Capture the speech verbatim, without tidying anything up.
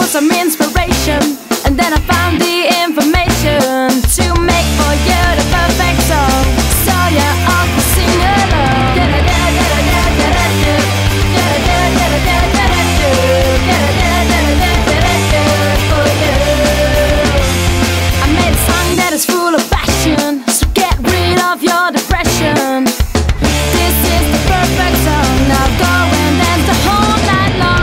for some inspiration, and then I found the information to make for you the perfect song. So yeah, all can sing along. For you, I made a song that is full of passion, so get rid of your depression. This is the perfect song. Now go and dance the whole night long.